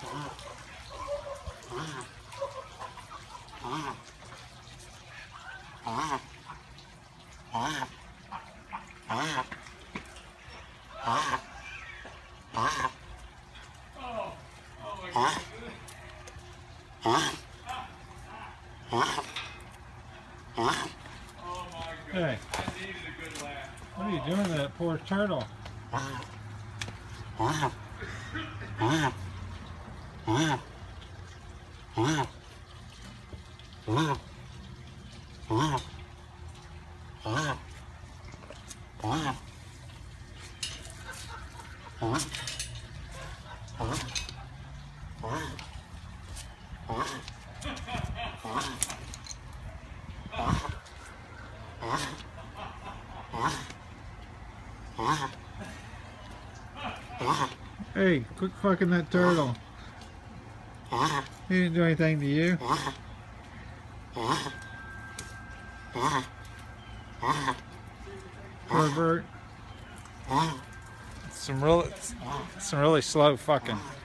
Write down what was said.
Hey, what are you doing to that poor turtle? Hey, quit fucking that turtle. He didn't do anything to you. Pervert. Some really slow fucking.